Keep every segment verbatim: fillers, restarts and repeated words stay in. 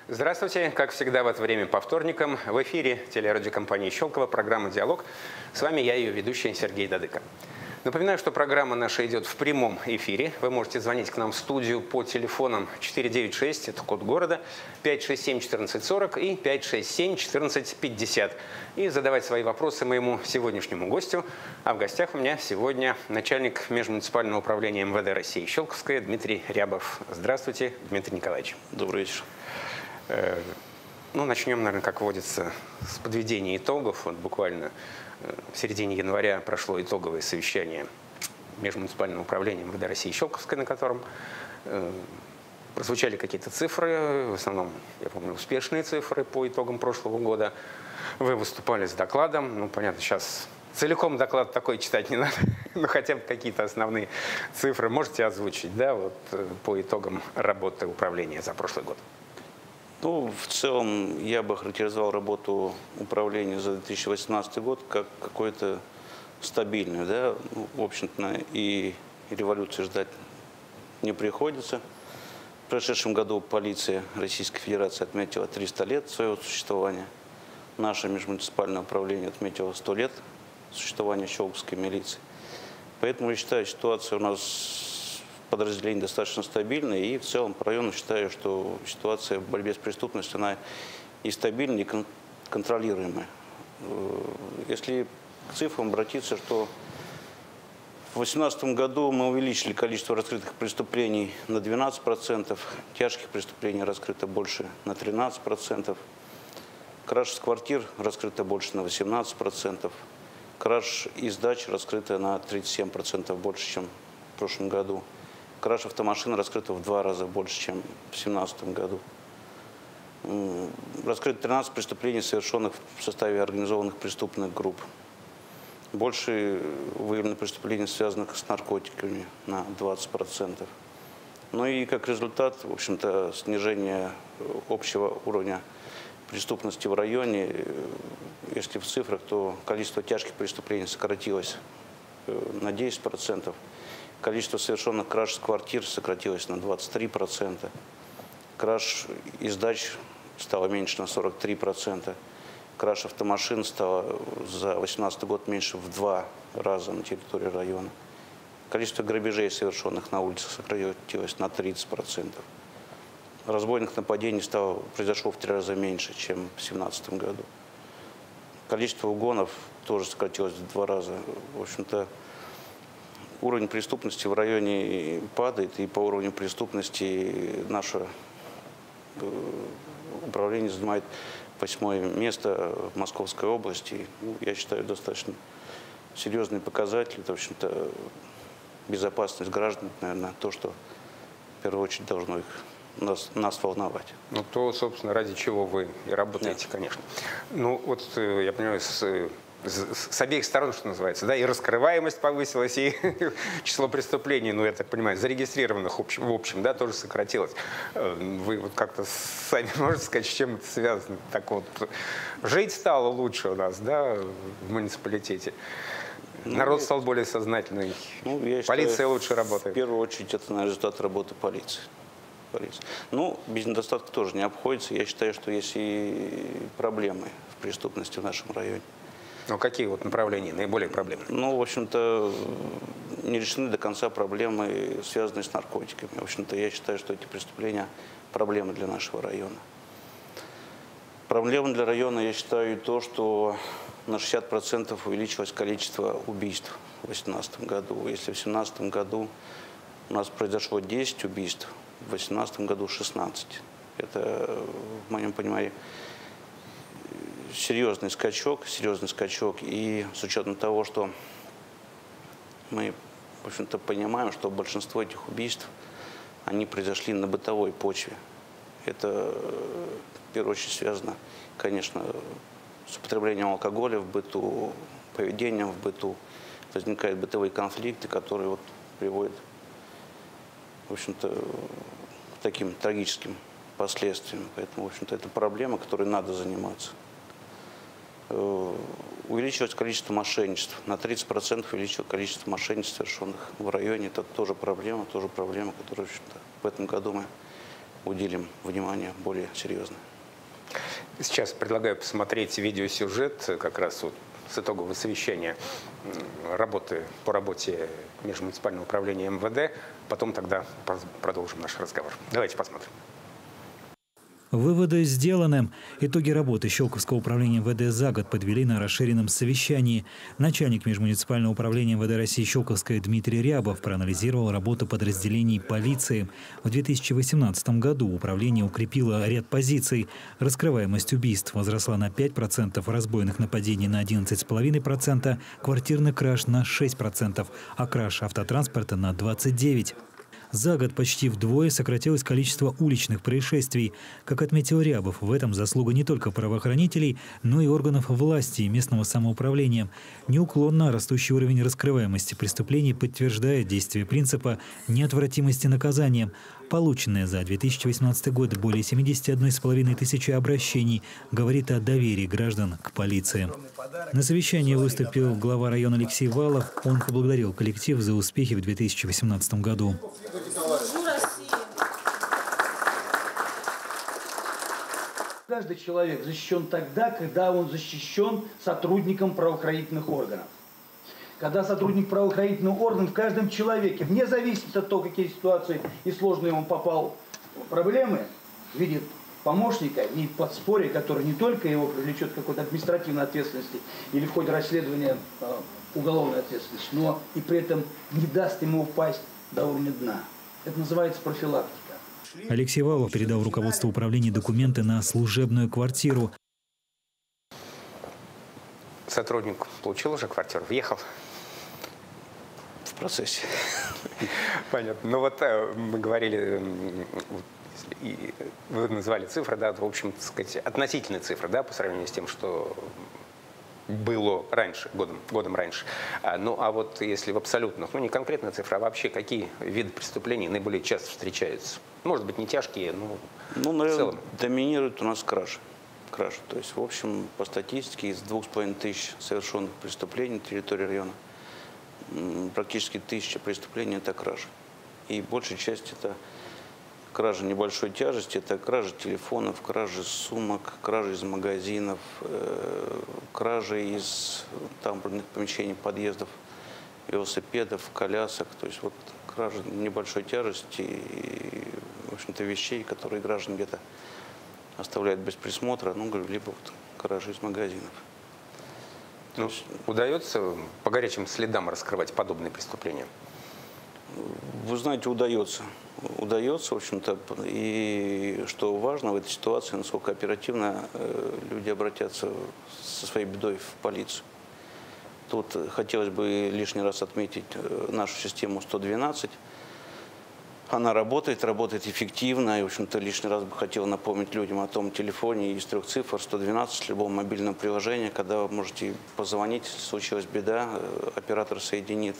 Здравствуйте. Как всегда в это время по вторникам в эфире телерадиокомпании «Щелково» программа «Диалог». С вами я, ее ведущий Сергей Дадыко. Напоминаю, что программа наша идет в прямом эфире. Вы можете звонить к нам в студию по телефонам четыре девять шесть, это код города, пять шесть семь четырнадцать сорок и пять шесть семь четырнадцать пятьдесят. И задавать свои вопросы моему сегодняшнему гостю. А в гостях у меня сегодня начальник межмуниципального управления эм вэ дэ России Щелковское Дмитрий Рябов. Здравствуйте, Дмитрий Николаевич. Добрый вечер. Ну, начнем, наверное, как водится, с подведения итогов. Вот буквально в середине января прошло итоговое совещание межмуниципального управления эм вэ дэ России Щелковское, на котором э, прозвучали какие-то цифры, в основном, я помню, успешные цифры по итогам прошлого года. Вы выступали с докладом. Ну, понятно, сейчас целиком доклад такой читать не надо, но хотя бы какие-то основные цифры можете озвучить, да, вот по итогам работы управления за прошлый год. Ну, в целом, я бы характеризовал работу управления за две тысячи восемнадцатый год как какой-то стабильный, да, ну, в общем-то, и революции ждать не приходится. В прошедшем году полиция Российской Федерации отметила триста лет своего существования. Наше межмуниципальное управление отметило сто лет существования Щелковской милиции. Поэтому я считаю, ситуация у нас подразделение достаточно стабильное, и в целом по району считаю, что ситуация в борьбе с преступностью, она и стабильная, и кон контролируемая. Если к цифрам обратиться, что в две тысячи восемнадцатом году мы увеличили количество раскрытых преступлений на двенадцать процентов, тяжких преступлений раскрыто больше на тринадцать процентов, краж с квартир раскрыто больше на восемнадцать процентов, краж и сдача раскрыто на тридцать семь процентов больше, чем в прошлом году. Краж автомашин раскрыто в два раза больше, чем в две тысячи семнадцатом году. Раскрыто тринадцать преступлений, совершенных в составе организованных преступных групп. Больше выявлено преступлений, связанных с наркотиками, на двадцать процентов. Ну и как результат, в общем-то, снижение общего уровня преступности в районе. Если в цифрах, то количество тяжких преступлений сократилось на десять процентов. Количество совершенных краж с квартир сократилось на двадцать три процента. Краж и сдач стало меньше на сорок три процента. Краж автомашин стало за две тысячи восемнадцатый год меньше в два раза на территории района. Количество грабежей, совершенных на улице, сократилось на тридцать процентов. Разбойных нападений стало, произошло в три раза меньше, чем в две тысячи семнадцатом году. Количество угонов тоже сократилось в два раза. В общем-то, уровень преступности в районе падает, и по уровню преступности наше управление занимает восьмое место в Московской области. Ну, я считаю, достаточно серьезный показатель. Это, в общем-то, безопасность граждан, наверное, то, что в первую очередь должно их, нас, нас волновать. Ну, то, собственно, ради чего вы и работаете, да, конечно. Ну, вот я понимаю, с... С обеих сторон, что называется, да, и раскрываемость повысилась, и число преступлений, ну, я так понимаю, зарегистрированных в общем, в общем, да, тоже сократилось. Вы вот как-то сами можете сказать, с чем это связано? Так вот, жить стало лучше у нас, да, в муниципалитете. Ну, народ стал более сознательный, ну, я полиция считаю, лучше работает. В первую очередь, это, наверное, результат работы полиции. полиции. Ну, без недостатка тоже не обходится. Я считаю, что есть и проблемы в преступности в нашем районе. Ну, какие вот направления наиболее проблемные? Ну, в общем-то, не решены до конца проблемы, связанные с наркотиками. В общем-то, я считаю, что эти преступления – проблемы для нашего района. Проблема для района, я считаю, и то, что на шестьдесят процентов увеличилось количество убийств в две тысячи восемнадцатом году. Если в две тысячи семнадцатом году у нас произошло десять убийств, в две тысячи восемнадцатом году шестнадцать. Это, в моем понимании, серьезный скачок, серьезный скачок, и с учетом того, что мы, в общем-то, понимаем, что большинство этих убийств, они произошли на бытовой почве. Это, в первую очередь, связано, конечно, с употреблением алкоголя в быту, поведением в быту. Возникают бытовые конфликты, которые вот приводят, в общем-то, к таким трагическим последствиям. Поэтому, в общем-то, это проблема, которой надо заниматься. Увеличилось количество мошенничеств. На тридцать процентов увеличилось количество мошенничеств, совершенных в районе. Это тоже проблема, тоже проблема, которую в, в этом году мы уделим внимание более серьезно. Сейчас предлагаю посмотреть видеосюжет как раз вот с итогового совещания работы по работе Межмуниципального управления эм вэ дэ. Потом тогда продолжим наш разговор. Давайте посмотрим. Выводы сделаны. Итоги работы Щелковского управления эм вэ дэ за год подвели на расширенном совещании. Начальник Межмуниципального управления эм вэ дэ России Щелковской Дмитрий Рябов проанализировал работу подразделений полиции. В две тысячи восемнадцатом году управление укрепило ряд позиций. Раскрываемость убийств возросла на пять процентов, разбойных нападений на одиннадцать целых пять десятых процента, квартирных краж на шесть процентов, а краж автотранспорта на двадцать девять процентов. За год почти вдвое сократилось количество уличных происшествий. Как отметил Рябов, в этом заслуга не только правоохранителей, но и органов власти и местного самоуправления. Неуклонно растущий уровень раскрываемости преступлений подтверждает действие принципа неотвратимости наказания. Полученное за две тысячи восемнадцатый год более семидесяти одной с половиной тысячи обращений говорит о доверии граждан к полиции. На совещании выступил глава района Алексей Валов. Он поблагодарил коллектив за успехи в две тысячи восемнадцатом году. Каждый человек защищен тогда, когда он защищен сотрудником правоохранительных органов. Когда сотрудник правоохранительных органов в каждом человеке, вне зависимости от того, какие ситуации и сложные он попал в проблемы, видит помощника и подспорье, который не только его привлечет к какой-то административной ответственности или в ходе расследования э, уголовной ответственности, но и при этом не даст ему упасть до уровня дна. Это называется профилактика. Алексей Валов передал руководству управления документы на служебную квартиру. Сотрудник получил уже квартиру, въехал? В процессе. Понятно. Ну вот мы говорили, и вы назвали цифры, да, в общем, так сказать, относительные цифры, да, по сравнению с тем, что было раньше, годом, годом раньше. А, ну а вот если в абсолютных, ну не конкретная цифра, а вообще какие виды преступлений наиболее часто встречаются? Может быть, не тяжкие, но ну, в наверное, целом. Доминирует у нас кражи. Кражи. То есть, в общем, по статистике, из двух с половиной тысяч совершенных преступлений на территории района, практически тысяча преступлений – это кражи. И большая часть – это кражи небольшой тяжести, это кражи телефонов, кражи сумок, кражи из магазинов, э, кражи из тамбурных помещений, подъездов, велосипедов, колясок. То есть вот кражи небольшой тяжести и, в общем-то, вещей, которые граждане где-то оставляют без присмотра, ну, либо вот кражи из магазинов. Ну, есть... Удается по горячим следам раскрывать подобные преступления? Вы знаете, удается. Удается, в общем-то, и что важно в этой ситуации, насколько оперативно люди обратятся со своей бедой в полицию. Тут хотелось бы лишний раз отметить нашу систему сто двенадцать. Она работает, работает эффективно. И, в общем-то, лишний раз бы хотел напомнить людям о том телефоне из трех цифр сто двенадцать, любого мобильного приложения, когда вы можете позвонить, если случилась беда, оператор соединит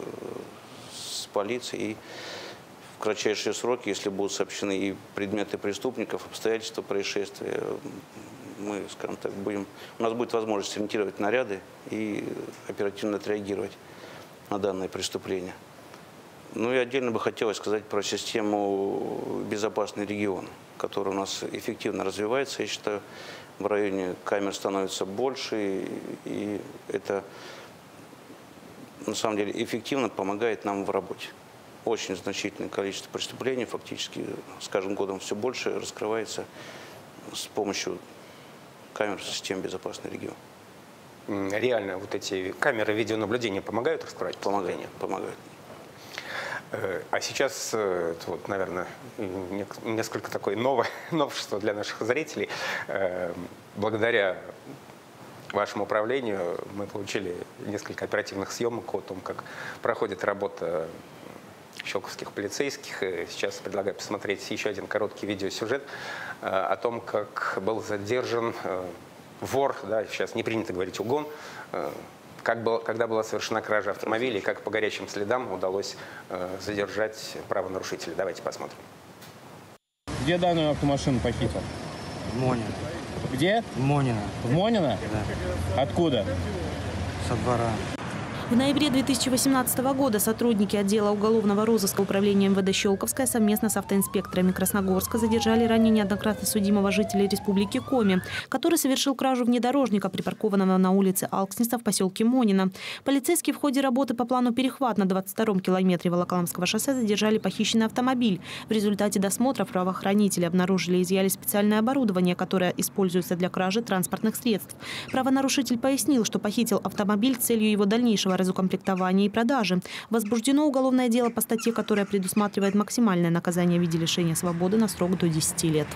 с полицией, и в кратчайшие сроки, если будут сообщены и предметы преступников, обстоятельства происшествия, мы, скажем так, будем, у нас будет возможность ориентировать наряды и оперативно отреагировать на данное преступление. Ну и отдельно бы хотелось сказать про систему «Безопасный регион», которая у нас эффективно развивается. Я считаю, в районе камер становится больше, и это на самом деле эффективно помогает нам в работе. Очень значительное количество преступлений, фактически с каждым годом все больше, раскрывается с помощью камер системы «Безопасный регион». Реально вот эти камеры видеонаблюдения помогают раскрывать преступления? Помогают. А сейчас, вот, наверное, несколько такое новое новшество для наших зрителей. Благодаря вашему управлению мы получили несколько оперативных съемок о том, как проходит работа щелковских полицейских. Сейчас предлагаю посмотреть еще один короткий видеосюжет о том, как был задержан вор, да, сейчас не принято говорить угон, как был, когда была совершена кража автомобиля и как по горячим следам удалось задержать правонарушителя. Давайте посмотрим. Где данную автомашину похитил? В Монино. Где? В Монино. В Монино? Да. Откуда? Со двора. В ноябре две тысячи восемнадцатого года сотрудники отдела уголовного розыска управления эм вэ дэ Щелковская совместно с автоинспекторами Красногорска задержали ранее неоднократно судимого жителя Республики Коми, который совершил кражу внедорожника, припаркованного на улице Алкснеса в поселке Монино. Полицейские в ходе работы по плану «Перехват» на двадцать втором километре Волоколамского шоссе задержали похищенный автомобиль. В результате досмотров правоохранители обнаружили и изъяли специальное оборудование, которое используется для кражи транспортных средств. Правонарушитель пояснил, что похитил автомобиль с целью его дальнейшего разукомплектования и продажи. Возбуждено уголовное дело по статье, которая предусматривает максимальное наказание в виде лишения свободы на срок до десяти лет.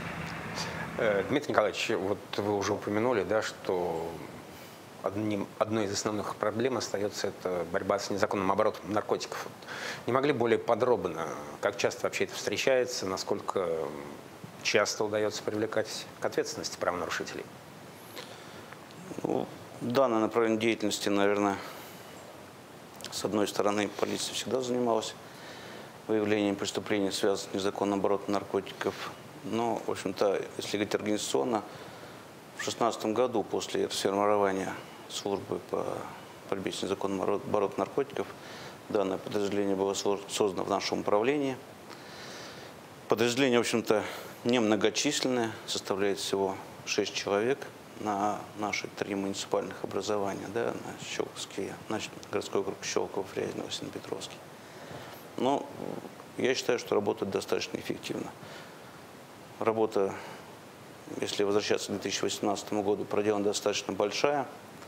Дмитрий Николаевич, вот вы уже упомянули, да, что одним, одной из основных проблем остается это борьба с незаконным оборотом наркотиков. Не могли более подробно, как часто вообще это встречается, насколько часто удается привлекать к ответственности правонарушителей? Ну, данное направление деятельности, наверное, с одной стороны, полиция всегда занималась выявлением преступлений, связанных с незаконным оборотом наркотиков. Но, в общем-то, если говорить организационно, в две тысячи шестнадцатом году, после сформирования службы по борьбе с незаконным оборотом наркотиков, данное подразделение было создано в нашем управлении. Подразделение, в общем-то, немногочисленное, составляет всего шесть человек на наши три муниципальных образования, да, на Щелковские, на городской округ Щелково, Фрязино, Синопетровский. Но я считаю, что работает достаточно эффективно. Работа, если возвращаться к две тысячи восемнадцатому году, проделана достаточно большая.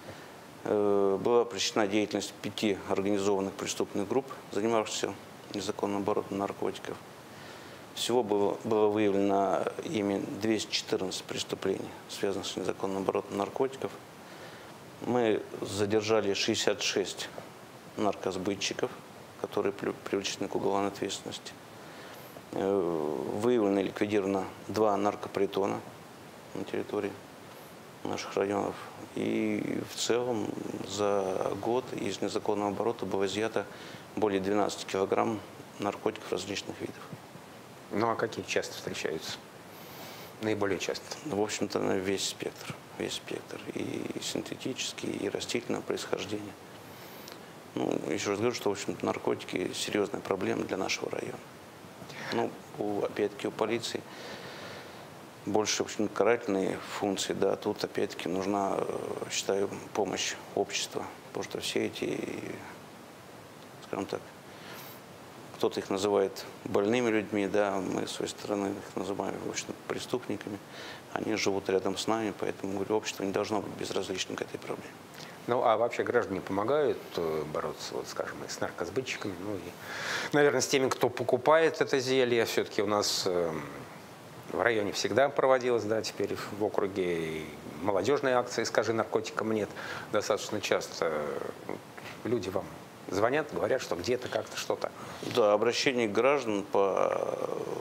Была пресечена деятельность пяти организованных преступных групп, занимавшихся незаконным оборотом наркотиков. Всего было, было выявлено ими двести четырнадцать преступлений, связанных с незаконным оборотом наркотиков. Мы задержали шестьдесят шесть наркосбытчиков, которые привлечены к уголовной ответственности. Выявлено и ликвидировано два наркопритона на территории наших районов. И в целом за год из незаконного оборота было изъято более двенадцати килограмм наркотиков различных видов. Ну а какие часто встречаются? Наиболее часто? В общем-то, весь спектр. Весь спектр. И синтетический, и растительного происхождения. Ну, еще раз говорю, что, в общем-то, наркотики – серьезная проблема для нашего района. Ну, у, опять-таки, у полиции больше, в общем, карательные функции, да, тут, опять-таки, нужна, считаю, помощь общества, потому что все эти, скажем так, кто-то их называет больными людьми, да, мы, с своей стороны, их называем, в общем, преступниками, они живут рядом с нами, поэтому, говорю, общество не должно быть безразличным к этой проблеме. Ну, а вообще граждане помогают бороться, вот, скажем, и с наркосбытчиками, ну, и, наверное, с теми, кто покупает это зелье. Все-таки у нас э, в районе всегда проводилась, да, теперь в округе молодежные акции «Скажи наркотикам нет». Достаточно часто люди вам звонят, говорят, что где-то как-то что-то. Да, обращение граждан по,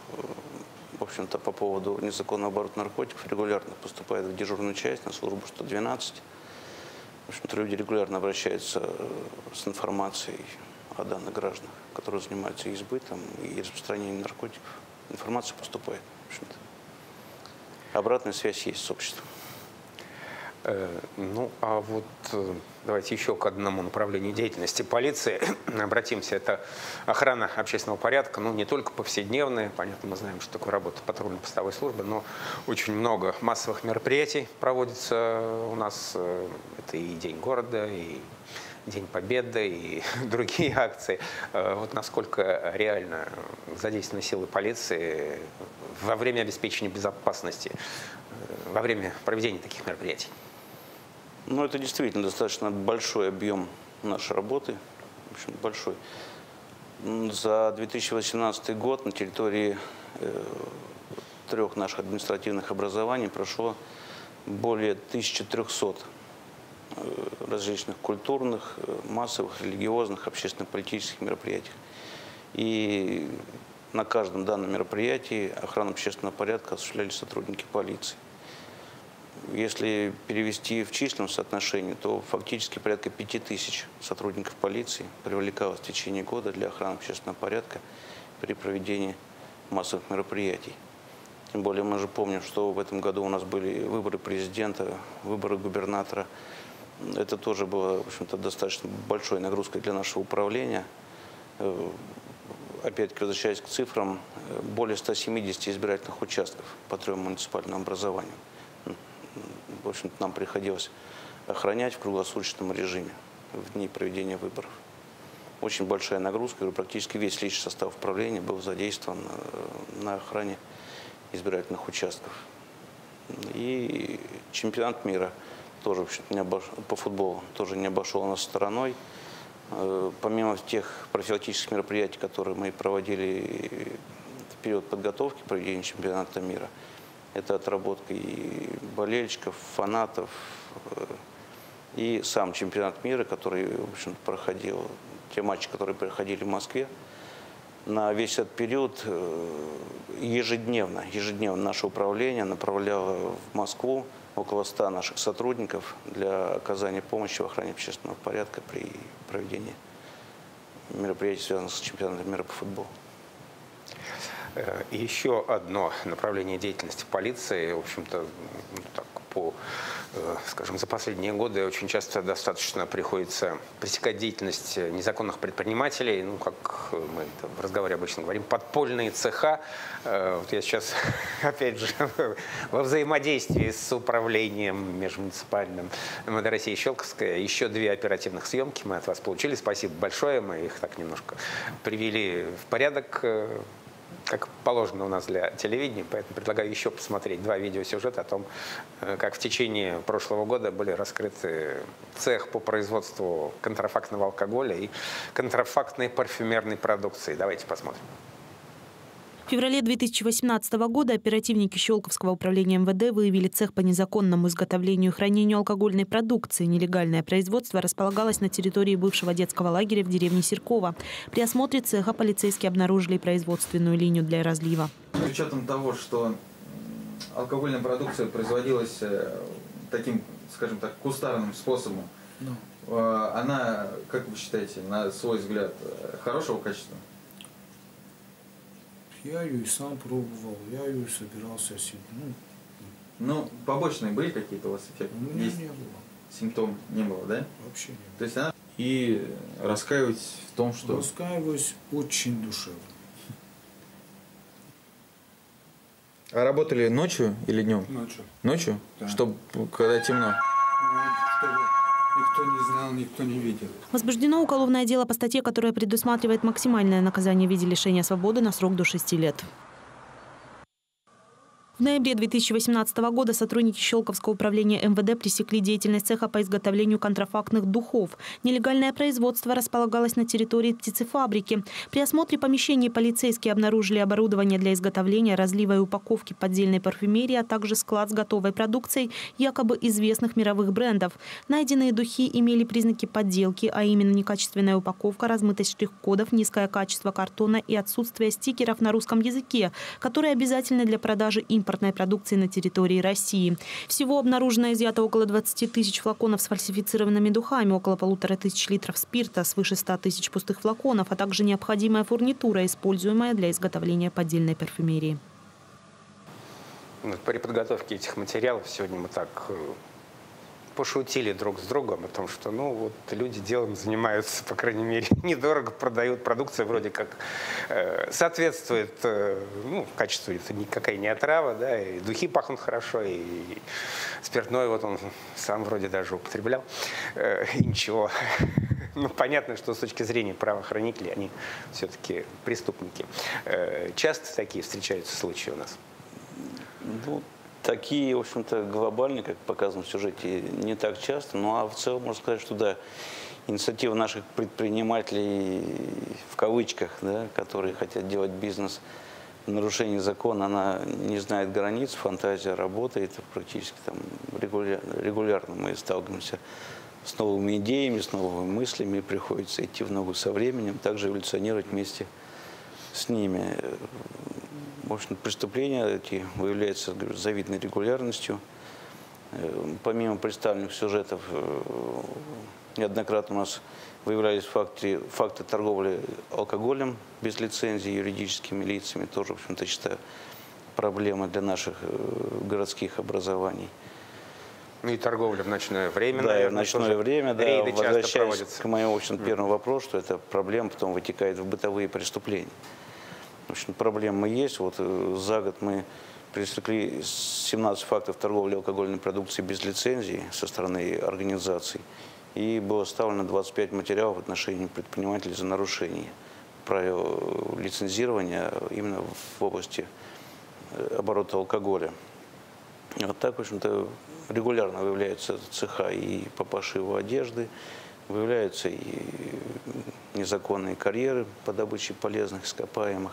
в общем-то, по поводу незаконного оборота наркотиков регулярно поступает в дежурную часть на службу сто двенадцать. В общем-то, люди регулярно обращаются с информацией о данных гражданах, которые занимаются избытом и распространением наркотиков. Информация поступает. В общем-то. Обратная связь есть с обществом. Ну, а вот давайте еще к одному направлению деятельности полиции обратимся. Это охрана общественного порядка, ну, не только повседневная, понятно, мы знаем, что такое работа патрульно-постовой службы, но очень много массовых мероприятий проводится у нас. Это и День города, и День Победы, и другие акции. Вот насколько реально задействованы силы полиции во время обеспечения безопасности, во время проведения таких мероприятий? Ну, это действительно достаточно большой объем нашей работы, в общем, большой. За две тысячи восемнадцатый год на территории э, трех наших административных образований прошло более тысячи трёхсот э, различных культурных, массовых, религиозных, общественно-политических мероприятий. И на каждом данном мероприятии охрану общественного порядка осуществляли сотрудники полиции. Если перевести в численном соотношении, то фактически порядка пяти тысяч сотрудников полиции привлекалось в течение года для охраны общественного порядка при проведении массовых мероприятий. Тем более мы же помним, что в этом году у нас были выборы президента, выборы губернатора. Это тоже было, в общем-то, достаточно большой нагрузкой для нашего управления. Опять-таки, возвращаясь к цифрам, более ста семидесяти избирательных участков по трем муниципальным образованиям. В общем-то, нам приходилось охранять в круглосуточном режиме в дни проведения выборов. Очень большая нагрузка, практически весь личный состав управления был задействован на охране избирательных участков. И чемпионат мира тоже, в общем-то, не обош... по футболу тоже не обошел нас стороной. Помимо тех профилактических мероприятий, которые мы проводили в период подготовки к проведению чемпионата мира, это отработка и болельщиков, фанатов, и сам чемпионат мира, который, в общем, проходил, те матчи, которые проходили в Москве. На весь этот период ежедневно, ежедневно наше управление направляло в Москву около ста наших сотрудников для оказания помощи в охране общественного порядка при проведении мероприятий, связанных с чемпионатом мира по футболу. Еще одно направление деятельности полиции, в общем-то, так, по, скажем, за последние годы очень часто достаточно приходится пресекать деятельность незаконных предпринимателей, ну, как мы в разговоре обычно говорим, подпольные цеха. Вот я сейчас, опять же, во взаимодействии с управлением межмуниципальным МВД России Щелковская еще две оперативных съемки мы от вас получили. Спасибо большое, мы их так немножко привели в порядок, как положено у нас для телевидения, поэтому предлагаю еще посмотреть два видеосюжета о том, как в течение прошлого года были раскрыты цех по производству контрафактного алкоголя и контрафактной парфюмерной продукции. Давайте посмотрим. В феврале две тысячи восемнадцатого года оперативники Щелковского управления МВД выявили цех по незаконному изготовлению и хранению алкогольной продукции. Нелегальное производство располагалось на территории бывшего детского лагеря в деревне Серково. При осмотре цеха полицейские обнаружили производственную линию для разлива. С учетом того, что алкогольная продукция производилась таким, скажем так, кустарным способом, no. она, как вы считаете, на свой взгляд, хорошего качества? Я ее и сам пробовал, я ее собирался себе. Ну, ну побочные были какие-то у вас эффекты? У меня не было. Симптом не было, да? Вообще не было. То есть она... И раскаивайтесь в том, что... Раскаиваюсь очень душевно. А работали ночью или днем? Ночью. Ночью? Да. Чтобы, когда темно? Чтобы никто не знал, никто не видел. Возбуждено уголовное дело по статье, которая предусматривает максимальное наказание в виде лишения свободы на срок до шести лет. В ноябре две тысячи восемнадцатого года сотрудники Щелковского управления МВД пресекли деятельность цеха по изготовлению контрафактных духов. Нелегальное производство располагалось на территории птицефабрики. При осмотре помещений полицейские обнаружили оборудование для изготовления, разлива и упаковки поддельной парфюмерии, а также склад с готовой продукцией якобы известных мировых брендов. Найденные духи имели признаки подделки, а именно некачественная упаковка, размытость штрих-кодов, низкое качество картона и отсутствие стикеров на русском языке, которые обязательны для продажи импортной продукции на территории России. Всего обнаружено и изъято около двадцати тысяч флаконов с фальсифицированными духами, около полутора тысяч литров спирта, свыше ста тысяч пустых флаконов, а также необходимая фурнитура, используемая для изготовления поддельной парфюмерии. При подготовке этих материалов сегодня мы так пошутили друг с другом о том, что ну вот люди делом занимаются, по крайней мере, недорого продают, продукция вроде как э, соответствует, э, ну, качеству, это никакая не отрава, да, и духи пахнут хорошо, и, и спиртное вот он сам вроде даже употреблял, э, и ничего. Ну, понятно, что с точки зрения правоохранителей они все-таки преступники. Э, часто такие встречаются случаи у нас? Ну, такие, в общем-то, глобальные, как показано в сюжете, не так часто. Ну, а в целом, можно сказать, что, да, инициатива наших предпринимателей, в кавычках, да, которые хотят делать бизнес в нарушении закона, она не знает границ, фантазия работает практически там регулярно, регулярно мы сталкиваемся с новыми идеями, с новыми мыслями, приходится идти в ногу со временем, также эволюционировать вместе с ними. В общем, преступления эти выявляются с завидной регулярностью. Помимо представленных сюжетов, неоднократно у нас выявлялись факты, факты торговли алкоголем без лицензии юридическими лицами. Тоже, в общем-то, считаю, проблема для наших городских образований. Ну и торговля в ночное время, Да, наверное, и в ночное тоже. время, да, Рейды часто возвращаясь проводятся. к моему, в общем, первому вопросу, что это проблема потом вытекает в бытовые преступления. В общем, проблемы есть. Вот э, за год мы пресекли семнадцать фактов торговли алкогольной продукцией без лицензии со стороны организаций. И было составлено двадцать пять материалов в отношении предпринимателей за нарушение правил лицензирования именно в области оборота алкоголя. И вот так, в общем-то, регулярно выявляются цеха и по пошиву одежды, выявляются и незаконные карьеры по добыче полезных ископаемых.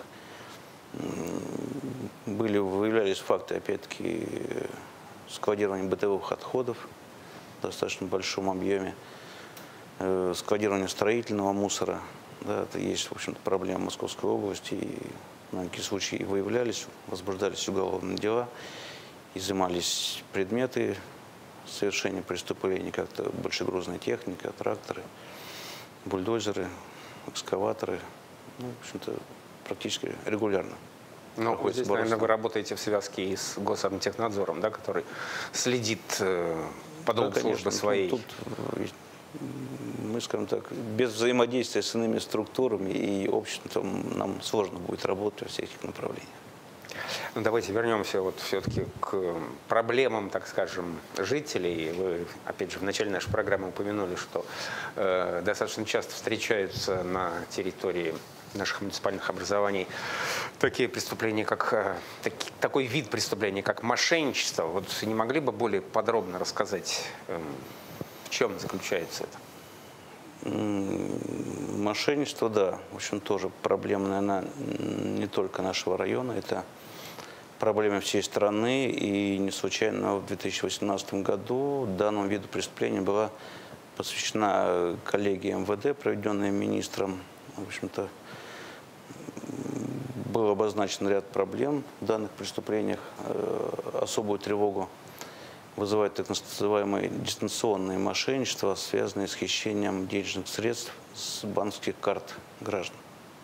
Были, выявлялись факты, опять-таки, складирования бытовых отходов в достаточно большом объеме, складирования строительного мусора. Да, это есть, в общем-то, проблема Московской области. И многие случаи выявлялись, возбуждались уголовные дела, изымались предметы совершения преступлений, как-то большегрузная техника, тракторы, бульдозеры, экскаваторы. Ну, в общем-то, практически регулярно. Ну, здесь, наверное, вы работаете в связке и с Госамтехнадзором, да, который следит э, подобслужбы да, своей. Тут, мы, скажем так, без взаимодействия с иными структурами и обществом нам сложно будет работать во всех этих направлениях. Ну, давайте вернемся вот все-таки к проблемам, так скажем, жителей. Вы, опять же, в начале нашей программы упомянули, что э, достаточно часто встречаются на территории наших муниципальных образований такие преступления, как э, таки, такой вид преступления, как мошенничество. Вот не могли бы более подробно рассказать, э, в чем заключается это? Мошенничество, да, в общем, тоже проблема, наверное, не только нашего района, это проблема всей страны, и не случайно в две тысячи восемнадцатом году данному виду преступления была посвящена коллегия эм вэ дэ, проведенная министром. В общем-то, был обозначен ряд проблем в данных преступлениях. Особую тревогу вызывает так называемое дистанционное мошенничество, связанное с хищением денежных средств с банковских карт граждан.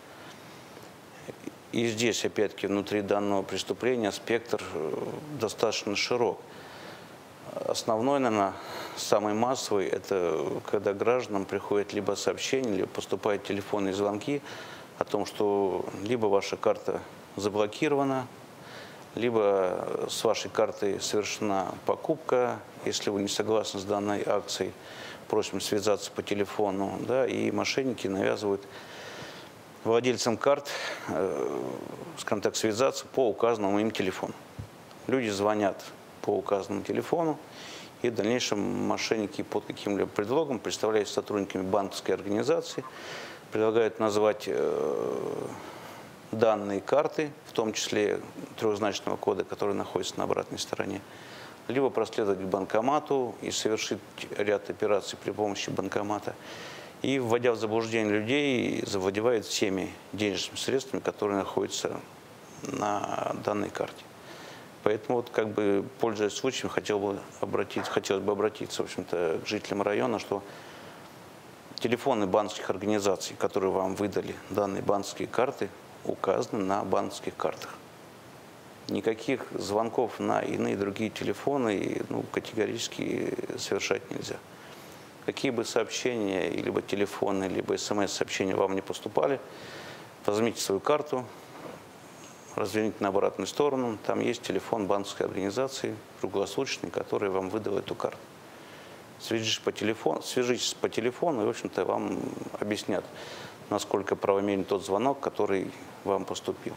И здесь, опять-таки, внутри данного преступления спектр достаточно широк. Основной, наверное, самый массовый, это когда гражданам приходят либо сообщения, либо поступают телефонные звонки о том, что либо ваша карта заблокирована, либо с вашей картой совершена покупка. Если вы не согласны с данной акцией, просим связаться по телефону. Да, и мошенники навязывают владельцам карт, э, скажем так, связаться по указанному им телефону. Люди звонят по указанному телефону, и в дальнейшем мошенники под каким-либо предлогом, представляясь сотрудниками банковской организации, предлагают назвать э, данные карты, в том числе трехзначного кода, который находится на обратной стороне, либо проследовать к банкомату и совершить ряд операций при помощи банкомата. И, вводя в заблуждение людей, завладевает всеми денежными средствами, которые находятся на данной карте. Поэтому, вот, как бы, пользуясь случаем, хотел бы обратиться, хотелось бы обратиться, в общем-то, к жителям района, что телефоны банковских организаций, которые вам выдали данные банковские карты, указаны на банковских картах. Никаких звонков на иные другие телефоны, ну, категорически совершать нельзя. Какие бы сообщения, либо телефоны, либо смс-сообщения вам не поступали, возьмите свою карту, разверните на обратную сторону, там есть телефон банковской организации, круглосуточный, который вам выдал эту карту. Свяжитесь по телефону, свяжитесь по телефону, и, в общем-то, вам объяснят, насколько правомерен тот звонок, который вам поступил.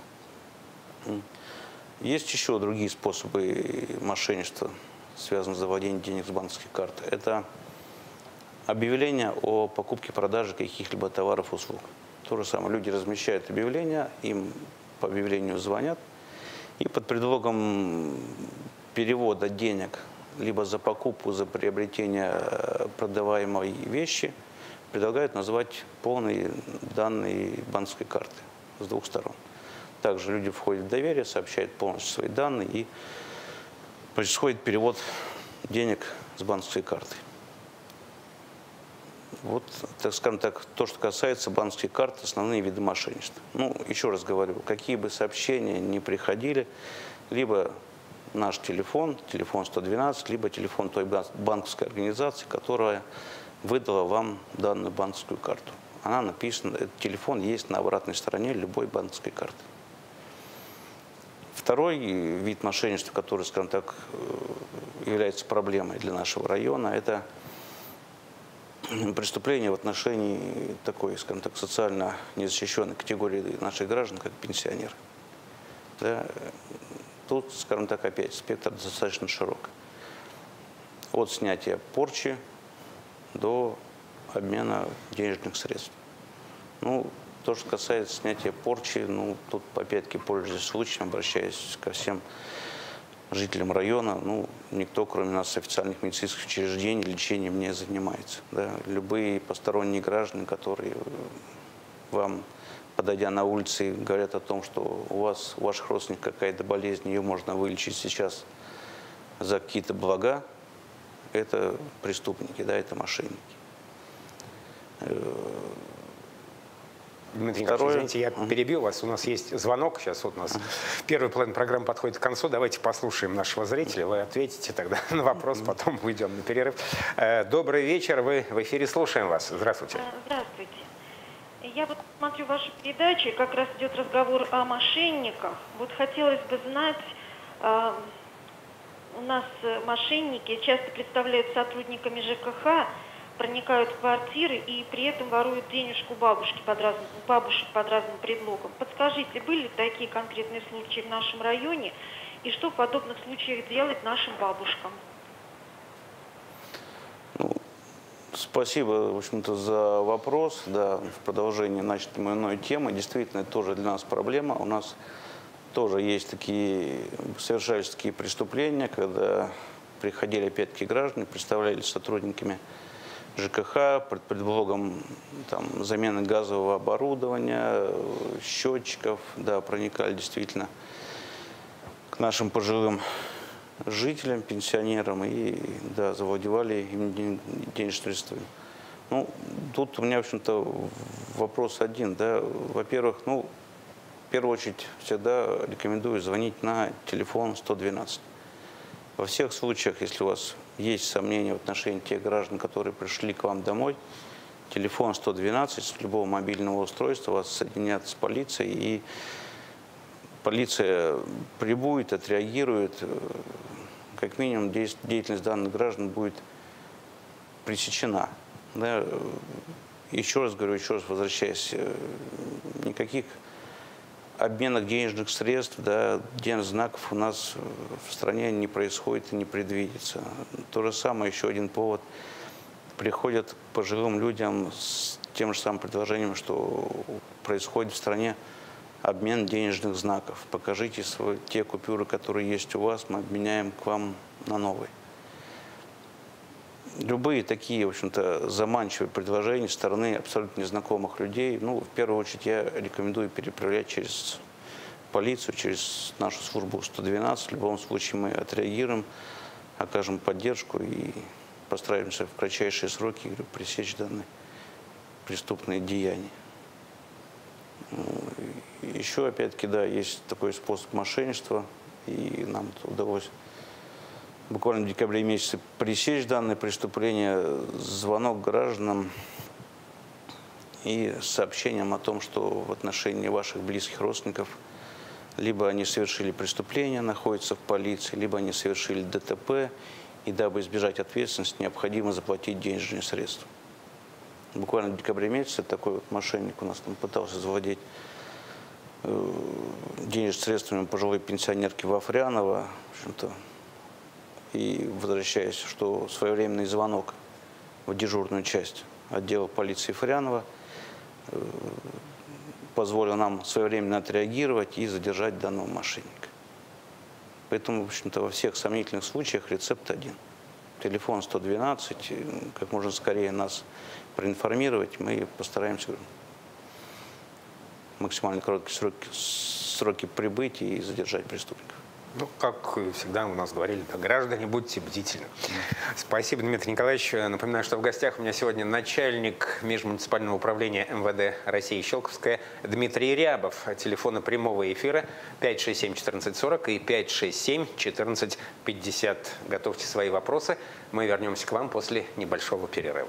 Есть еще другие способы мошенничества, связанные с завладением денег с банковских карт. Это объявление о покупке-продаже каких-либо товаров и услуг. То же самое. Люди размещают объявления, им по объявлению звонят, и под предлогом перевода денег либо за покупку, за приобретение продаваемой вещи предлагают назвать полные данные банковской карты с двух сторон. Также люди входят в доверие, сообщают полностью свои данные, и происходит перевод денег с банковской карты. Вот, так скажем так, то, что касается банковских карт, основные виды мошенничества. Ну, еще раз говорю, какие бы сообщения ни приходили, либо наш телефон, телефон сто двенадцать, либо телефон той банковской организации, которая выдала вам данную банковскую карту. Она написана, этот телефон есть на обратной стороне любой банковской карты. Второй вид мошенничества, который, скажем так, является проблемой для нашего района, это преступление в отношении такой, скажем так, социально незащищенной категории наших граждан, как пенсионеры. Да? Тут, скажем так, опять спектр достаточно широк. От снятия порчи до обмена денежных средств. Ну, то, что касается снятия порчи, ну, тут, опять-таки, пользуясь случаем, обращаясь ко всем жителям района, ну, никто, кроме нас, официальных медицинских учреждений, лечением не занимается. Да? Любые посторонние граждане, которые вам, подойдя на улице, говорят о том, что у вас, у ваших родственников какая-то болезнь, ее можно вылечить сейчас за какие-то блага, это преступники, да, это мошенники. Дмитрий Николаевич, извините, я перебил вас. У нас есть звонок. Сейчас вот у нас первый план программы подходит к концу. Давайте послушаем нашего зрителя. Вы ответите тогда на вопрос, потом уйдем на перерыв. Добрый вечер. Вы в эфире, слушаем вас. Здравствуйте. Здравствуйте. Я вот смотрю вашу передачу, и как раз идет разговор о мошенниках. Вот хотелось бы знать, э, у нас мошенники часто представляют сотрудниками ЖКХ, проникают в квартиры и при этом воруют денежку бабушки под разным, бабушек под разным предлогом. Подскажите, были такие конкретные случаи в нашем районе, и что в подобных случаях делать нашим бабушкам? Ну, спасибо, в общем-то, за вопрос. Да, в продолжении начатой мной темы. Действительно, это тоже для нас проблема. У нас тоже есть такие, совершались такие преступления, когда приходили, опять-таки, граждане, представлялись сотрудниками ЖКХ под предлогом там, замены газового оборудования, счетчиков, да, проникали действительно к нашим пожилым жителям, пенсионерам и, да, завладевали им денежными средствами. Ну, тут у меня, в общем-то, вопрос один, да, во-первых, ну, в первую очередь всегда рекомендую звонить на телефон сто двенадцать. Во всех случаях, если у вас есть сомнения в отношении тех граждан, которые пришли к вам домой, телефон сто двенадцать с любого мобильного устройства вас соединят с полицией, и полиция прибудет, отреагирует. Как минимум деятельность данных граждан будет пресечена. Да? Еще раз говорю, еще раз возвращаясь, никаких обменах денежных средств, да, денежных знаков у нас в стране не происходит и не предвидится. То же самое, еще один повод. Приходят к пожилым людям с тем же самым предложением, что происходит в стране обмен денежных знаков. Покажите свои, те купюры, которые есть у вас, мы обменяем к вам на новые. Любые такие, в общем-то, заманчивые предложения со стороны абсолютно незнакомых людей, ну, в первую очередь я рекомендую переправлять через полицию, через нашу службу сто двенадцать. В любом случае мы отреагируем, окажем поддержку и постараемся в кратчайшие сроки пресечь данные преступные деяния. Еще, опять-таки, да, есть такой способ мошенничества, и нам удалось буквально в декабре месяце пресечь данное преступление. Звонок гражданам и сообщением о том, что в отношении ваших близких родственников либо они совершили преступление, находятся в полиции, либо они совершили ДТП, и дабы избежать ответственности, необходимо заплатить денежные средства. Буквально в декабре месяце такой вот мошенник у нас там пытался завладеть э, денежными средствами пожилой пенсионерки Вафрянова, в общем-то. И возвращаясь, что своевременный звонок в дежурную часть отдела полиции Фрянова э, позволил нам своевременно отреагировать и задержать данного мошенника. Поэтому, в общем-то, во всех сомнительных случаях рецепт один. Телефон сто двенадцать, как можно скорее нас проинформировать, мы постараемся в максимально короткие сроки, сроки прибыть и задержать преступников. Ну, как всегда у нас говорили, да, граждане, будьте бдительны. Спасибо, Дмитрий Николаевич. Напоминаю, что в гостях у меня сегодня начальник межмуниципального управления эм вэ дэ России Щелковская Дмитрий Рябов. Телефоны прямого эфира пять шесть семь четырнадцать сорок и пять шесть семь четырнадцать пятьдесят. Готовьте свои вопросы. Мы вернемся к вам после небольшого перерыва.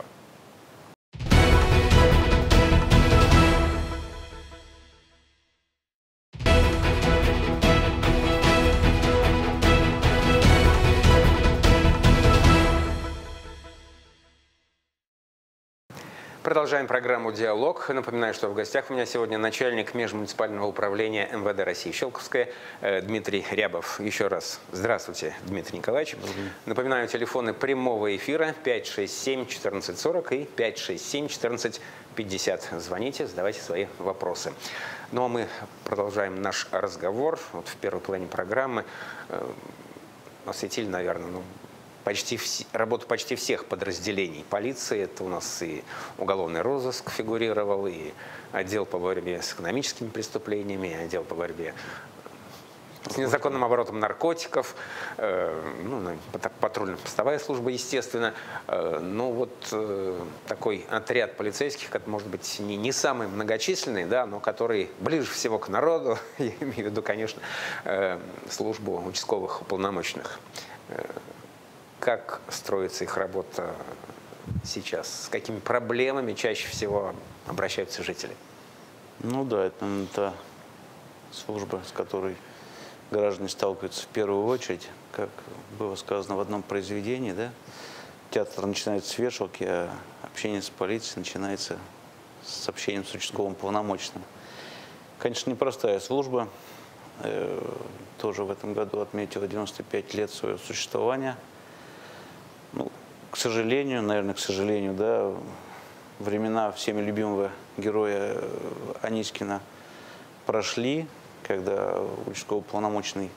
Продолжаем программу «Диалог». Напоминаю, что в гостях у меня сегодня начальник межмуниципального управления эм вэ дэ России Щелковская Дмитрий Рябов. Еще раз здравствуйте, Дмитрий Николаевич. Напоминаю, телефоны прямого эфира пять шесть семь четырнадцать сорок и пять шесть семь четырнадцать пятьдесят. Звоните, задавайте свои вопросы. Ну а мы продолжаем наш разговор. Вот в первой половине программы э, осветили, наверное, ну, Почти вс... работу почти всех подразделений полиции. Это у нас и уголовный розыск фигурировал, и отдел по борьбе с экономическими преступлениями, и отдел по борьбе с незаконным оборотом наркотиков, э, ну, патрульно-постовая служба, естественно. Э, ну вот э, такой отряд полицейских, это может быть не, не самый многочисленный, да, но который ближе всего к народу, я имею в виду, конечно, э, службу участковых уполномоченных. Э, Как строится их работа сейчас? С какими проблемами чаще всего обращаются жители? Ну да, это, наверное, та служба, с которой граждане сталкиваются в первую очередь. Как было сказано в одном произведении, да? Театр начинается с вешалки, а общение с полицией начинается с общением с участковым уполномоченным. Конечно, непростая служба. Тоже в этом году отметила девяносто пять лет своего существования. Ну, к сожалению, наверное, к сожалению, да, времена всеми любимого героя Анискина прошли, когда участковый уполномоченный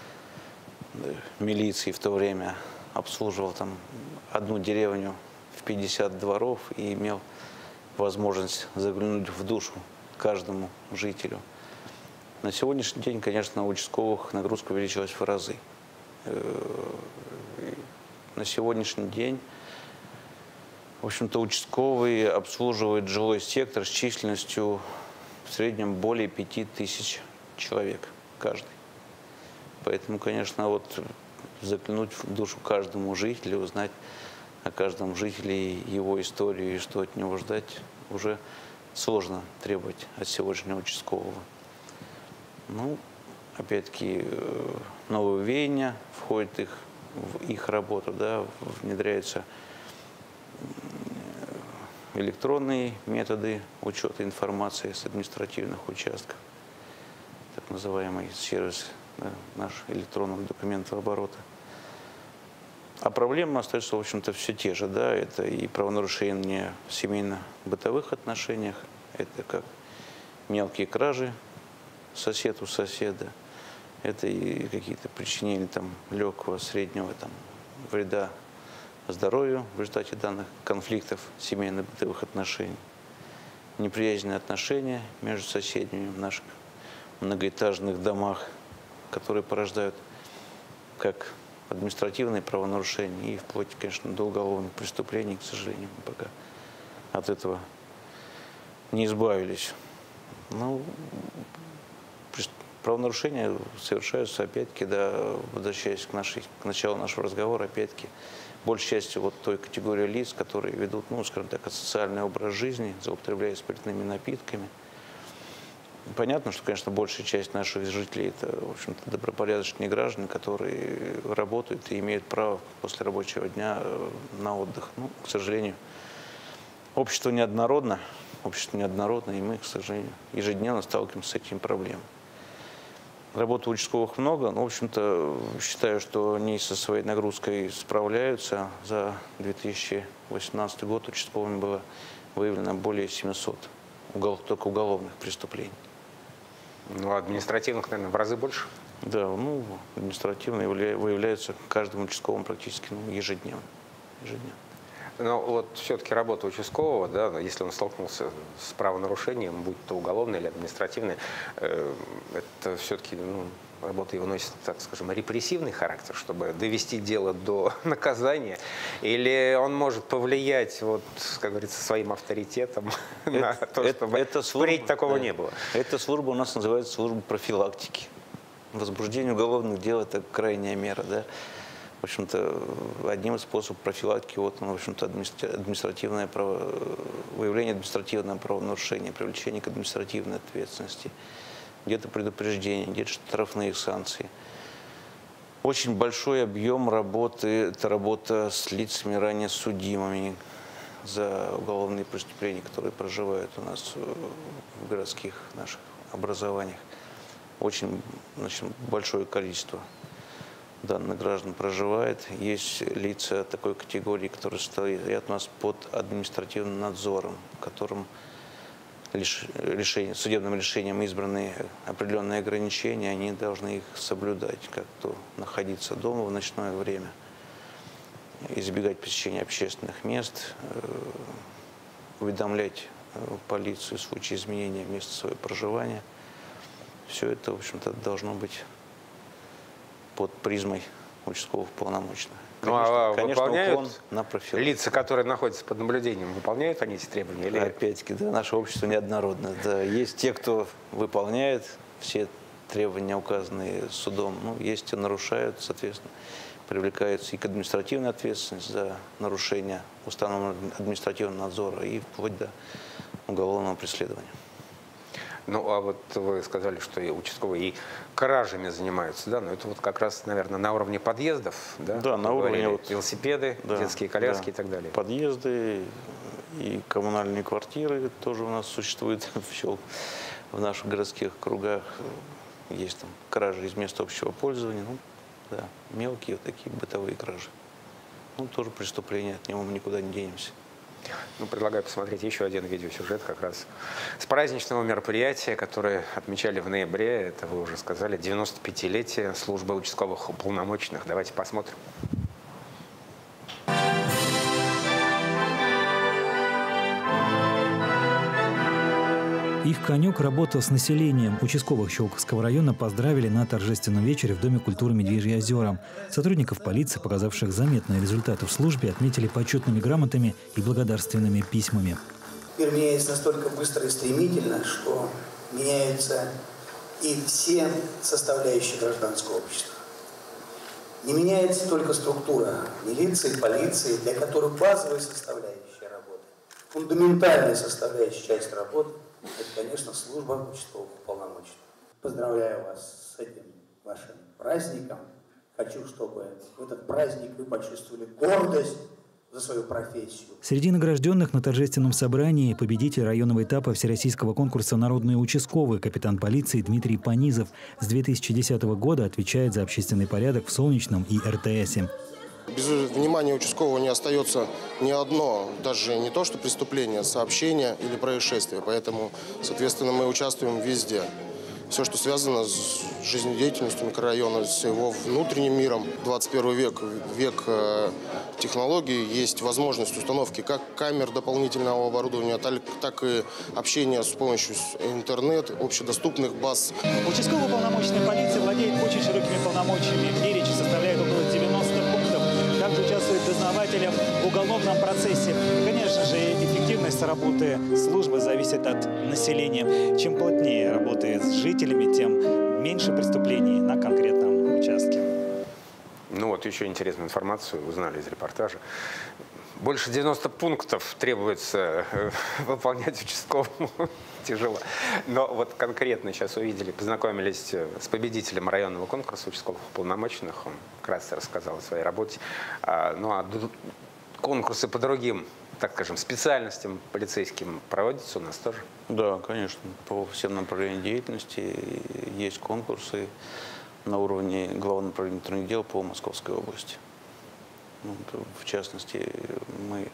милиции в то время обслуживал там одну деревню в пятьдесят дворов и имел возможность заглянуть в душу каждому жителю. На сегодняшний день, конечно, у участковых нагрузка увеличилась в разы. На сегодняшний день, в общем-то, участковый обслуживает жилой сектор с численностью в среднем более пяти тысяч человек каждый. Поэтому, конечно, вот заглянуть в душу каждому жителю, узнать о каждом жителе его историю и что от него ждать, уже сложно требовать от сегодняшнего участкового. Ну, опять-таки, новые веяния входят их в их работу, да, внедряются электронные методы учета информации с административных участков, так называемый сервис, да, наш электронного документного оборота. А проблемы остаются, в общем-то, все те же, да, это и правонарушения в семейно-бытовых отношениях, это как мелкие кражи сосед у соседа, это и какие-то причинения там легкого, среднего там вреда здоровью в результате данных конфликтов семейно-бытовых отношений, неприязненные отношения между соседями в наших многоэтажных домах, которые порождают как административные правонарушения и вплоть, конечно, до уголовных преступлений, к сожалению, мы пока от этого не избавились. Ну, правонарушения совершаются, опять-таки, да, возвращаясь к, нашей, к началу нашего разговора, опять-таки, большей частью вот той категории лиц, которые ведут, ну, скажем так, асоциальный образ жизни, злоупотребляя спиртными напитками. Понятно, что, конечно, большая часть наших жителей – это, в общем-то, добропорядочные граждане, которые работают и имеют право после рабочего дня на отдых. Ну, к сожалению, общество неоднородно, общество неоднородно, и мы, к сожалению, ежедневно сталкиваемся с этими проблемами. Работы участковых много, но, в общем-то, считаю, что они со своей нагрузкой справляются. За две тысячи восемнадцатый год участковыми было выявлено более семисот угол, только уголовных преступлений. Ну, административных, наверное, в разы больше? Да, ну, административные выявляются каждым участковым практически ну, ежедневно. ежедневно. Но вот все-таки работа участкового, да, если он столкнулся с правонарушением, будь то уголовное или административное, э, это все-таки ну, работа его носит, так скажем, репрессивный характер, чтобы довести дело до наказания, или он может повлиять, вот, как говорится, своим авторитетом это, на то, это, чтобы это служба, впредь такого да. не было. Эта служба у нас называется служба профилактики. Возбуждение уголовных дел – это крайняя мера, да. В общем-то, одним из способов профилактики, вот, ну, в общем-то, административное право, выявление административного правонарушения, привлечение к административной ответственности, где-то предупреждение, где-то штрафные санкции. Очень большой объем работы – это работа с лицами ранее судимыми за уголовные преступления, которые проживают у нас в городских наших образованиях. Очень, значит, большое количество данных граждан проживает. Есть лица такой категории, которые стоят у нас под административным надзором, которым решение, судебным решением избраны определенные ограничения, они должны их соблюдать, как то находиться дома в ночное время, избегать посещения общественных мест, уведомлять полицию в случае изменения места своего проживания. Все это, в общем-то, должно быть под призмой участковых полномочных. Конечно, ну, а конечно, выполняют на лица, которые находятся под наблюдением, выполняют они эти требования? Или... Опять-таки, да, наше общество неоднородно. Да, есть те, кто выполняет все требования, указанные судом, ну, есть те, нарушают, соответственно, привлекаются и к административной ответственности за нарушение установленного административного надзора и вплоть до уголовного преследования. Ну, а вот вы сказали, что и участковые и кражами занимаются, да? Но это вот как раз, наверное, на уровне подъездов, да? Да, на уровне вот, велосипеды, да, детские коляски да. и так далее. Подъезды и коммунальные квартиры тоже у нас существуют в, в наших городских кругах. Есть там кражи из мест общего пользования, ну, да, мелкие вот такие бытовые кражи. Ну, тоже преступление, от него мы никуда не денемся. Ну, предлагаю посмотреть еще один видеосюжет как раз с праздничного мероприятия, которое отмечали в ноябре. Это вы уже сказали, девяносто пятилетие службы участковых уполномоченных. Давайте посмотрим. Их конек – работа с населением. Участковых Щелковского района поздравили на торжественном вечере в Доме культуры «Медвежьи озера». Сотрудников полиции, показавших заметные результаты в службе, отметили почетными грамотами и благодарственными письмами. Мир меняется настолько быстро и стремительно, что меняются и все составляющие гражданского общества. Не меняется только структура милиции, полиции, для которой базовая составляющая работы, фундаментальная составляющая часть работы – это, конечно, служба участковых уполномоченных. Поздравляю вас с этим вашим праздником. Хочу, чтобы в этот праздник вы почувствовали гордость за свою профессию. Среди награжденных на торжественном собрании победитель районного этапа всероссийского конкурса «Народные участковые» капитан полиции Дмитрий Панизов с две тысячи десятого года отвечает за общественный порядок в Солнечном и эр тэ эсе. Без внимания участкового не остается ни одно, даже не то что преступление, сообщение или происшествие. Поэтому, соответственно, мы участвуем везде. Все, что связано с жизнедеятельностью микрорайона, с его внутренним миром. двадцать первый век, век технологий, есть возможность установки как камер дополнительного оборудования, так и общения с помощью интернета, общедоступных баз. Участковый уполномоченный полиции владеет очень широкими полномочиями. В перечне составляет около девяноста пунктов. Также участвует дознавателем в уголовном процессе. И, конечно же, эффективность работы службы зависит от населения. Чем плотнее работает с жителями, тем меньше преступлений на конкретном участке. Ну вот еще интересную информацию узнали из репортажа. Больше девяноста пунктов требуется выполнять участковому. Тяжело. Но вот конкретно сейчас увидели, познакомились с победителем районного конкурса участковых уполномоченных. Он вкратце рассказал о своей работе. А, ну а конкурсы по другим, так скажем, специальностям полицейским проводятся у нас тоже? Да, конечно. По всем направлениям деятельности есть конкурсы на уровне Главного управления внутренних дел по Московской области. Ну, в частности, мы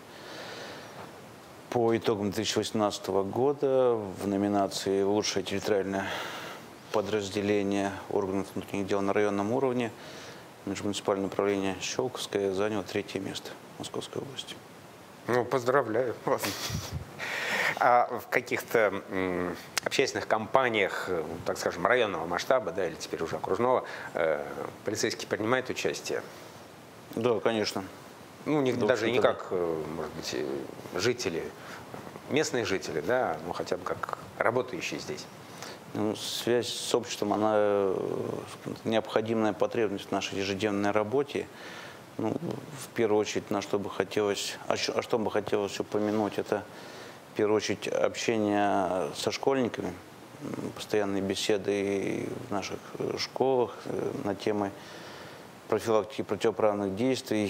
по итогам две тысячи восемнадцатого года в номинации «Лучшее территориальное подразделение органов внутренних дел на районном уровне» межмуниципальное управление Щелковское заняло третье место в Московской области. Ну, поздравляю вас. А в каких-то м, общественных кампаниях, так скажем, районного масштаба, да, или теперь уже окружного, э, полицейские принимают участие? Да, конечно. Ну, не, да, даже не да. как, может быть, жители, местные жители, да, ну хотя бы как работающие здесь. Ну, связь с обществом, она необходимая потребность в нашей ежедневной работе. Ну, в первую очередь, на что бы хотелось, а что, а что бы хотелось упомянуть, это в первую очередь общение со школьниками, постоянные беседы в наших школах на темы профилактики противоправных действий,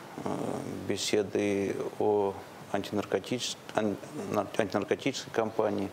беседы о антинаркотической, антинаркотической кампании,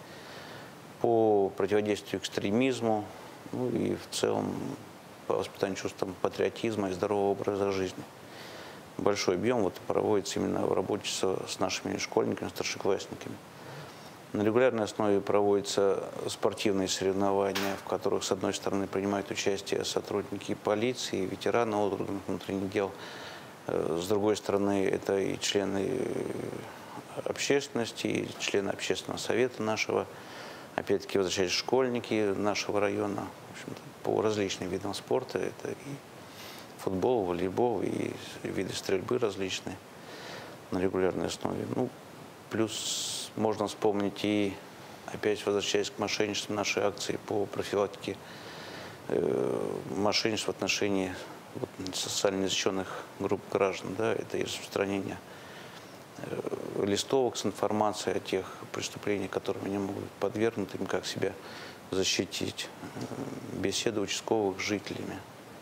по противодействию экстремизму, ну и в целом по воспитанию чувства патриотизма и здорового образа жизни. Большой объем вот проводится именно в работе с, с нашими школьниками, старшеклассниками. На регулярной основе проводятся спортивные соревнования, в которых, с одной стороны, принимают участие сотрудники полиции, ветераны органов внутренних дел. С другой стороны, это и члены общественности, и члены общественного совета нашего. Опять-таки, возвращаясь школьники нашего района, в общем-то, по различным видам спорта. Это и футбол, волейбол, и виды стрельбы различные на регулярной основе. Ну, плюс можно вспомнить и, опять возвращаясь к мошенничеству, наши акции по профилактике э, мошенничества в отношении вот, социально незащищенных групп граждан. Да, это и распространение листовок с информацией о тех преступлениях, которым они могут быть подвергнуты, им как себя защитить, беседы участковых с жителями,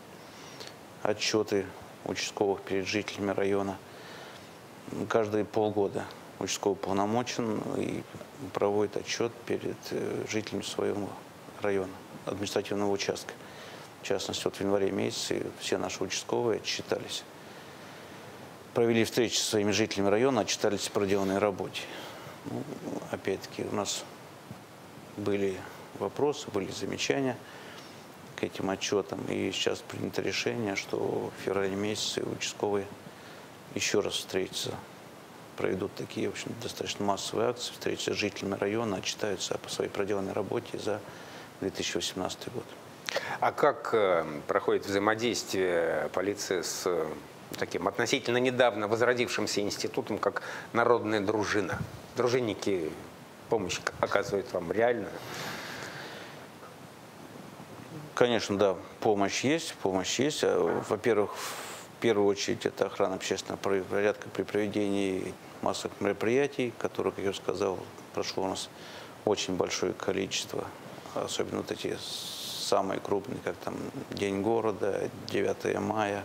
отчеты участковых перед жителями района. Каждые полгода участковый полномочен и проводит отчет перед жителями своего района, административного участка. В частности, вот в январе месяце все наши участковые отчитались. Провели встречи со своими жителями района, отчитались о проделанной работе. Ну, опять-таки, у нас были вопросы, были замечания к этим отчетам. И сейчас принято решение, что в феврале месяце участковые еще раз встретятся, проведут такие, в общем, достаточно массовые акции, встретятся с жителями района, отчитаются по своей проделанной работе за две тысячи восемнадцатый год. А как проходит взаимодействие полиции с таким относительно недавно возродившимся институтом, как народная дружина? Дружинники помощь оказывают вам реально? Конечно, да, помощь есть, помощь есть. Во-первых, в первую очередь, это охрана общественного порядка при проведении массовых мероприятий, которые, как я уже сказал, прошло у нас очень большое количество, особенно вот эти самые крупные, как там День города, девятое мая,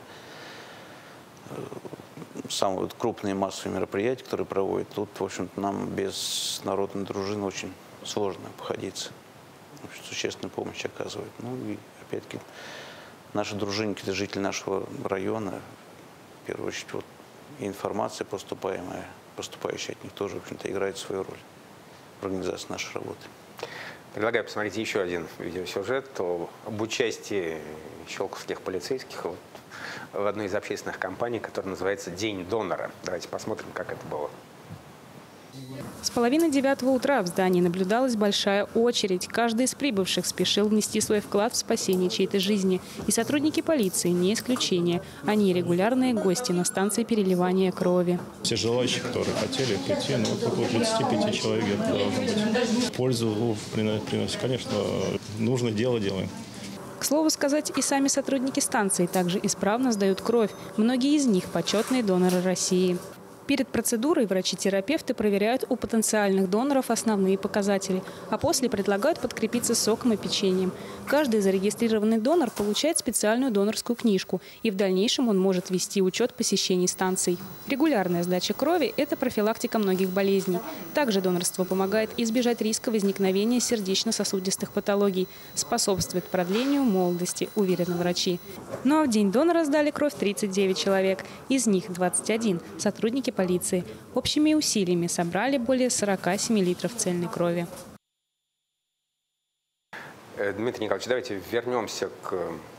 самые вот крупные массовые мероприятия, которые проводят. Тут, в общем-то, нам без народной дружины очень сложно обходиться. Существенную помощь оказывают. Ну и, опять-таки, наши дружинники, это жители нашего района, в первую очередь, вот, информация поступаемая, поступающая от них тоже, в общем-то, играет свою роль в организации нашей работы. Предлагаю посмотреть еще один видеосюжет об участии щелковских полицейских вот, в одной из общественных кампаний, которая называется «День донора». Давайте посмотрим, как это было. С половины девятого утра в здании наблюдалась большая очередь. Каждый из прибывших спешил внести свой вклад в спасение чьей-то жизни. И сотрудники полиции не исключение. Они регулярные гости на станции переливания крови. Все желающие, которые хотели прийти, ну, около тридцати пяти человек где-то должно быть. Пользу приносит, конечно, нужное дело делаем. К слову сказать, и сами сотрудники станции также исправно сдают кровь. Многие из них – почетные доноры России. Перед процедурой врачи-терапевты проверяют у потенциальных доноров основные показатели, а после предлагают подкрепиться соком и печеньем. Каждый зарегистрированный донор получает специальную донорскую книжку, и в дальнейшем он может вести учет посещений станций. Регулярная сдача крови – это профилактика многих болезней. Также донорство помогает избежать риска возникновения сердечно-сосудистых патологий, способствует продлению молодости, уверены врачи. Ну а в день донора сдали кровь тридцать девять человек, из них двадцать один – сотрудники полиции. Общими усилиями собрали более сорока семи литров цельной крови. Дмитрий Николаевич, давайте вернемся к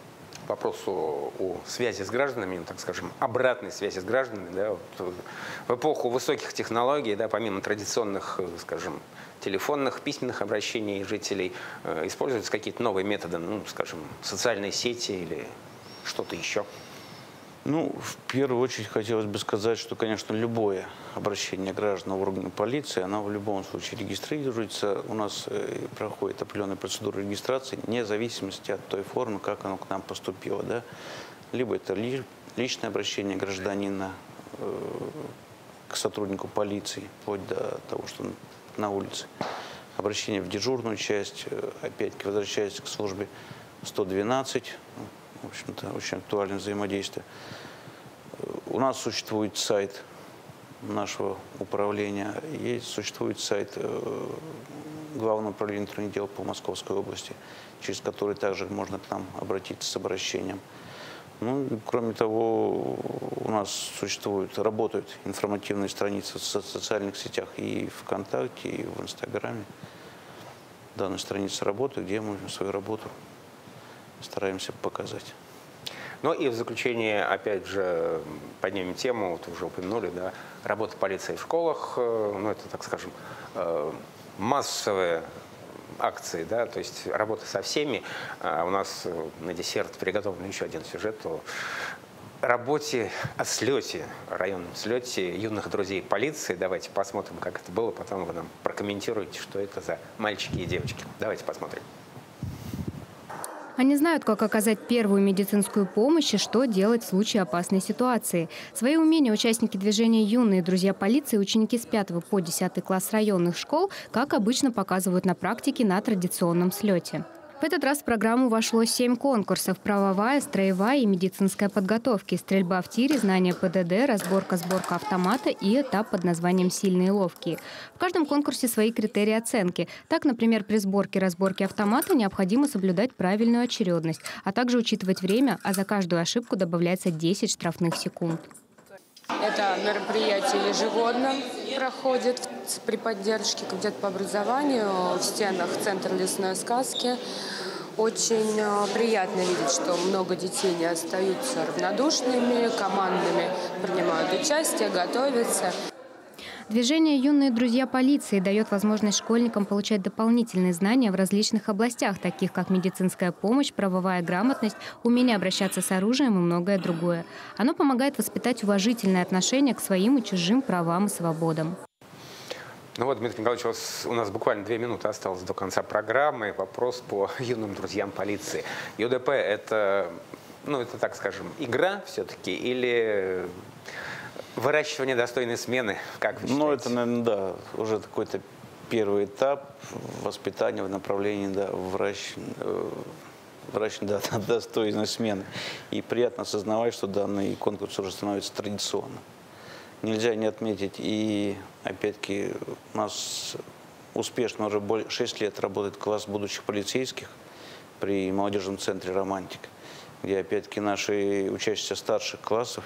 вопросу о связи с гражданами, ну, так скажем, обратной связи с гражданами, да, вот, в эпоху высоких технологий, да, помимо традиционных, скажем, телефонных, письменных обращений жителей, э, используются какие-то новые методы, ну, скажем, социальные сети или что-то еще? Ну, в первую очередь хотелось бы сказать, что, конечно, любое обращение граждан в органы полиции, оно в любом случае регистрируется. У нас проходит определенная процедура регистрации, вне зависимости от той формы, как оно к нам поступило. Да? Либо это личное обращение гражданина к сотруднику полиции, вплоть до того, что он на улице. Обращение в дежурную часть, опять-таки возвращаясь к службе сто двенадцать, в общем-то, очень актуальное взаимодействие. У нас существует сайт нашего управления, есть, существует сайт Главного управления внутренних дел по Московской области, через который также можно к нам обратиться с обращением. Ну, кроме того, у нас существуют, работают информативные страницы в социальных сетях и ВКонтакте, и в Инстаграме. Данные страницы работают, где мы свою работу стараемся показать. Ну и в заключение, опять же, поднимем тему, вот уже упомянули, да, работа полиции в школах, ну это, так скажем, массовые акции, да, то есть работа со всеми. А у нас на десерт приготовлен еще один сюжет о работе, о слете, районном слете юных друзей полиции. Давайте посмотрим, как это было, потом вы нам прокомментируете, что это за мальчики и девочки. Давайте посмотрим. Они знают, как оказать первую медицинскую помощь и что делать в случае опасной ситуации. Свои умения участники движения «Юные друзья полиции» ученики с пятого по десятый класс районных школ, как обычно, показывают на практике на традиционном слете. В этот раз в программу вошло семь конкурсов: правовая, строевая и медицинская подготовки, стрельба в тире, знание ПДД, разборка, сборка автомата и этап под названием «Сильные и ловкие». В каждом конкурсе свои критерии оценки. Так, например, при сборке и разборке автомата необходимо соблюдать правильную очередность, а также учитывать время, а за каждую ошибку добавляется десять штрафных секунд. Это мероприятие ежегодно проходит при поддержке комитета по образованию в стенах Центра лесной сказки. Очень приятно видеть, что много детей не остаются равнодушными, командами принимают участие, готовятся. Движение «Юные друзья полиции» дает возможность школьникам получать дополнительные знания в различных областях, таких как медицинская помощь, правовая грамотность, умение обращаться с оружием и многое другое. Оно помогает воспитать уважительное отношение к своим и чужим правам и свободам. Ну вот, Дмитрий Николаевич, у, вас, у нас буквально две минуты осталось до конца программы. Вопрос по юным друзьям полиции. ЮДП – это, ну, это, так скажем, игра все-таки или выращивание достойной смены, как вы считаете? Ну, это, наверное, да, уже какой-то первый этап воспитания в направлении, да, выращивания, выращивания, да, достойной смены. И приятно осознавать, что данный конкурс уже становится традиционным. Нельзя не отметить, и опять-таки у нас успешно уже шесть лет работает класс будущих полицейских при молодежном центре «Романтика», где опять-таки наши учащиеся старших классов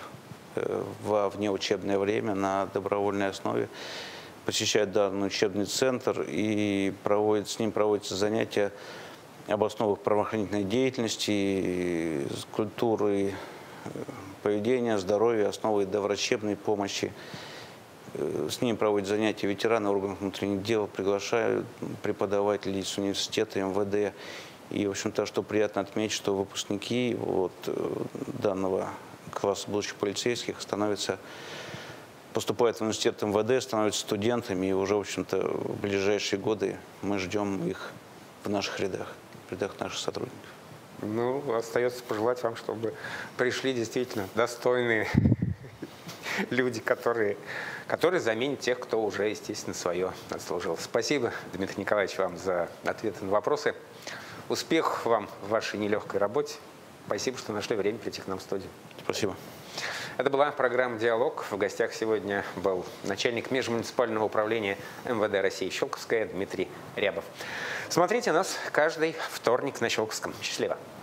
во внеучебное время на добровольной основе посещают данный учебный центр и проводят, с ним проводятся занятия об основах правоохранительной деятельности, культуры поведения, здоровья, основы доврачебной помощи. С ним проводят занятия ветераны органов внутренних дел, приглашают преподавателей с университета, эм вэ дэ. И, в общем-то, что приятно отметить, что выпускники вот данного класса будущих полицейских становятся, поступают в университет эм вэ дэ, становятся студентами, и уже, в общем-то, в ближайшие годы мы ждем их в наших рядах, в рядах наших сотрудников. Ну, остается пожелать вам, чтобы пришли действительно достойные люди, которые, которые заменят тех, кто уже, естественно, свое отслужил. Спасибо, Дмитрий Николаевич, вам за ответы на вопросы. Успехов вам в вашей нелегкой работе. Спасибо, что нашли время прийти к нам в студию. Спасибо. Это была программа «Диалог». В гостях сегодня был начальник межмуниципального управления эм вэ дэ России Щелковская Дмитрий Рябов. Смотрите нас каждый вторник на Щелковском. Счастливо!